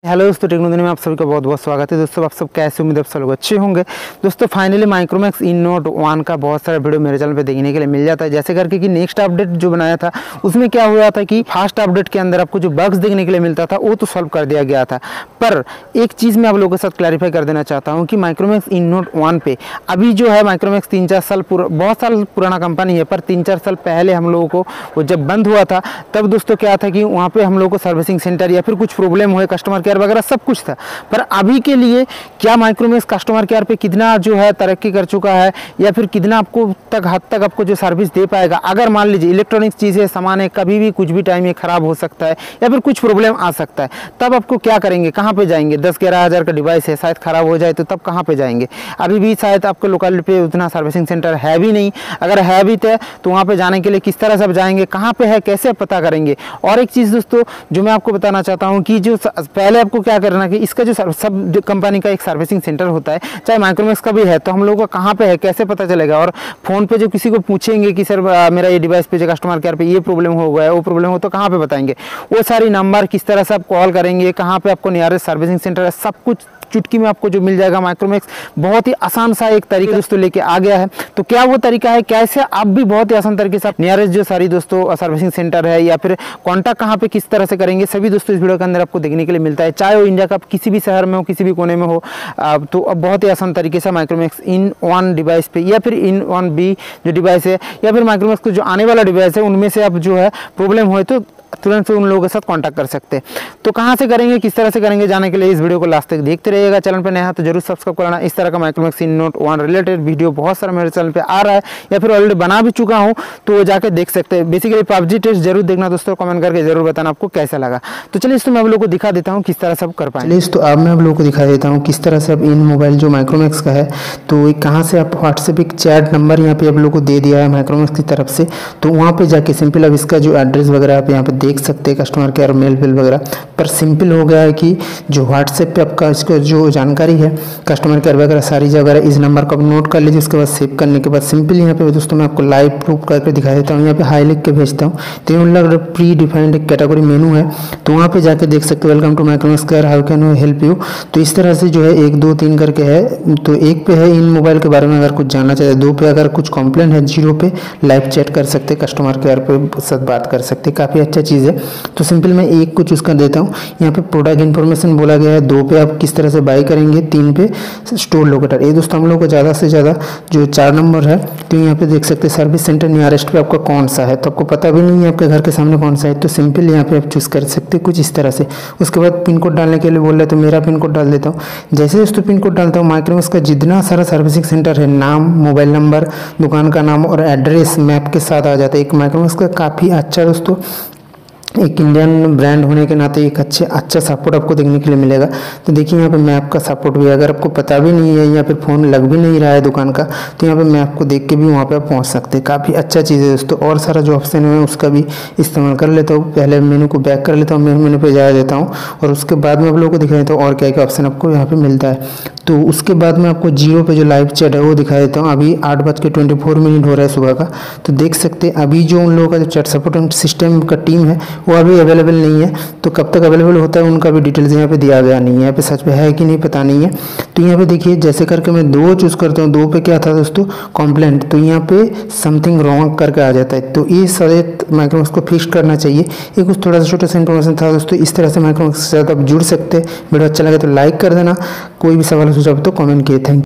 Hello दोस्तों, technology में आप सभी का बहुत बहुत स्वागत है। दोस्तों आप सब कैसे, उम्मीद आप सब लोग अच्छे होंगे। दोस्तों फाइनली माइक्रोमैक्स इन नोट 1 का बहुत सारा वीडियो मेरे चैनल पे देखने के लिए मिल जाता है। जैसे करके कि नेक्स्ट अपडेट जो बनाया था उसमें क्या हुआ था कि फास्ट अपडेट के अंदर आपको जो बग्स देखने के लिए मिलता था वो तो सॉल्व कर दिया गया था, पर एक चीज़ मैं आप लोगों के साथ क्लैरिफाई कर देना चाहता हूँ कि माइक्रोमैक्स इन नोट 1 पे अभी जो है माइक्रोमैक्स 3-4 साल बहुत साल पुराना कंपनी है, पर 3-4 साल पहले हम लोगों को वो जब बंद हुआ था तब दोस्तों क्या था कि वहाँ पर हम लोग को सर्विसिंग सेंटर या फिर कुछ प्रॉब्लम हुए, कस्टमर केयर वगैरह सब कुछ था। पर अभी के लिए क्या माइक्रोमैक्स कस्टमर केयर पे कितना जो है तरक्की कर चुका है या फिर कितना आपको हद तक आपको जो सर्विस दे पाएगा। अगर मान लीजिए इलेक्ट्रॉनिक्स चीज़ें सामान है, कभी भी कुछ भी टाइम ये खराब हो सकता है या फिर कुछ प्रॉब्लम आ सकता है, तब आपको क्या करेंगे, कहाँ पे जाएंगे। 10-11 हज़ार का डिवाइस है, शायद ख़राब हो जाए तो तब कहाँ पे जाएंगे। अभी भी शायद आपको लोकल पे उतना सर्विसिंग सेंटर है भी नहीं, अगर है भी तो वहाँ पे जाने के लिए किस तरह से जाएंगे, कहाँ पे है, कैसे पता करेंगे। और एक चीज़ दोस्तों जो मैं आपको बताना चाहता हूँ कि जो पहले आपको क्या करना कि इसका जो सब कंपनी का एक सर्विसिंग सेंटर होता है, चाहे माइक्रोमैक्स का भी है, तो हम लोगों का कहाँ पे है कैसे पता चलेगा। और फ़ोन पे जो किसी को पूछेंगे कि सर मेरा ये डिवाइस पे जो कस्टमर केयर पे ये प्रॉब्लम हो गया है, वो प्रॉब्लम हो, तो कहाँ पे बताएंगे। वो सारी नंबर किस तरह से आप कॉल करेंगे, कहाँ पे आपको नियरेस्ट सर्विसिंग सेंटर है, सब कुछ चुटकी में आपको जो मिल जाएगा। माइक्रोमैक्स बहुत ही आसान सा एक तरीका दोस्तों लेके आ गया है। तो क्या वो तरीका है, कैसे आप भी बहुत ही आसान तरीके से नियरेस्ट जो सारी दोस्तों सर्विसिंग सेंटर है या फिर कॉन्टैक्ट कहाँ पे किस तरह से करेंगे, सभी दोस्तों इस वीडियो के अंदर आपको देखने के लिए मिलता है। चाहे वो इंडिया का किसी भी शहर में हो, किसी भी कोने में हो, तो अब बहुत ही आसान तरीके से माइक्रोमैक्स इन 1 डिवाइस पे या फिर इन 1B जो डिवाइस है या फिर माइक्रोमैक्स को जो आने वाला डिवाइस है उनमें से आप जो है प्रॉब्लम हो तो तुरंत से उन लोगों के साथ कांटेक्ट कर सकते हैं। तो कहाँ से करेंगे, किस तरह से करेंगे, जाने के लिए इस वीडियो को लास्ट तक देखते रहिएगा। चैनल पर नया है तो जरूर सब्सक्राइब करना। इस तरह का Micromax In Note 1 related video बहुत सारा मेरे चैनल पे आ रहा है या फिर ऑलरेडी बना भी चुका हूँ, तो वो जाकर देख सकते हैं। बेसिकली PUBG टेस्ट जरूर देखना दोस्तों, कमेंट करके जरूर बताना आपको कैसा लगा। तो चलिए इसको मैं आप लोगों को दिखा देता हूँ किस तरह से आप कर पाएंगे। तो अब मैं आप लोगों को दिखा देता हूँ किस तरह से अब इन मोबाइल जो माइक्रोमैक्स का है, तो कहाँ से आप व्हाट्सएप एक चैट नंबर यहाँ पे आप लोगों को दे दिया है माइक्रोमैक्स की तरफ से, तो वहाँ पे जाके सिंपल अब इसका जो एड्रेस वगैरह आप यहाँ पे देख सकते हैं, कस्टमर केयर मेल वगैरह। पर सिंपल हो गया है कि जो व्हाट्सएप पे आपका इसका जो जानकारी है कस्टमर केयर वगैरह सारी जगह इस नंबर को आप नोट कर लीजिए। उसके बाद सेव करने के बाद सिंपल यहाँ पे दोस्तों मैं आपको लाइव प्रूफ करके दिखा देता हूँ। यहाँ पे हाई लिख के भेजता हूँ, तो ये मतलब प्री डिफाइंड एक कैटेगरी मेनू है, तो वहाँ पे जाके देख सकते हो welcome to Micromax care, how can we help you. तो इस तरह से जो है 1 2 3 करके है। तो 1 पे है इन मोबाइल के बारे में अगर कुछ जानना चाहिए, 2 पे अगर कुछ कंप्लेन है, 0 पे लाइव चैट कर सकते, कस्टमर केयर पे साथ बात कर सकते, काफ़ी अच्छा चीज़ है। तो सिंपल मैं 1 को चूज़ कर देता हूँ। यहाँ पे प्रोडक्ट इन्फॉर्मेशन बोला गया है, 2 पे आप किस तरह से बाई करेंगे, 3 पे स्टोर लोकेटर। ये दोस्तों हम लोग को ज़्यादा से ज़्यादा जो 4 नंबर है, तो यहाँ पे देख सकते हैं सर्विस सेंटर नियरेस्ट पे आपका कौन सा है, तो आपको पता भी नहीं है आपके घर के सामने कौन सा है, तो सिंपल यहाँ पे आप चूज़ कर सकते हैं कुछ इस तरह से। उसके बाद पिन कोड डालने के लिए बोल रहे हैं, तो मेरा पिन कोड डाल देता हूँ। जैसे दोस्तों पिन कोड डालता हूँ, माइक्रोमैक्स का जितना सारा सर्विसिंग सेंटर है, नाम, मोबाइल नंबर, दुकान का नाम और एड्रेस मैप के साथ आ जाता है। एक माइक्रोमैक्स का काफ़ी अच्छा दोस्तों एक इंडियन ब्रांड होने के नाते एक अच्छा सपोर्ट आपको देखने के लिए मिलेगा। तो देखिए यहाँ पे मैप का सपोर्ट भी, अगर आपको पता भी नहीं है या फिर फ़ोन लग भी नहीं रहा है दुकान का, तो यहाँ पे मैप को देख के भी वहाँ पे आप पहुँच सकते हैं। काफ़ी अच्छा चीज़ है दोस्तों। और सारा जो ऑप्शन है उसका भी इस्तेमाल कर लेता हूँ। पहले मेनू को बैक कर लेता हूँ, मेनू पर जा देता हूँ और उसके बाद में आप लोगों को दिखा देता हूँ और क्या क्या ऑप्शन आपको यहाँ पर मिलता है। तो उसके बाद में आपको 0 पे जो लाइव चैट है वो दिखा देता हूँ। अभी 8:24 हो रहा है सुबह का, तो देख सकते हैं अभी जो उन लोगों का जो चैट सपोर्ट सिस्टम का टीम है वो अभी अवेलेबल नहीं है। तो कब तक अवेलेबल होता है उनका भी डिटेल्स यहाँ पे दिया गया नहीं है। यहाँ पे सच में है कि नहीं पता नहीं है। तो यहाँ पे देखिए जैसे करके मैं 2 चूज़ करता हूँ, 2 पे क्या था दोस्तों, कंप्लेंट, तो यहाँ पे समथिंग रॉन्ग करके आ जाता है। तो ये सारे माइक्रोमैक्स को फिक्स करना चाहिए। ये कुछ थोड़ा सा छोटा सा इन्फॉर्मेशन था दोस्तों। इस तरह से माइक्रोमैक्स के साथ आप जुड़ सकते हैं। वीडियो अच्छा लगे तो लाइक कर देना, कोई भी सवाल सुझाव तो कमेंट किए। Thank you.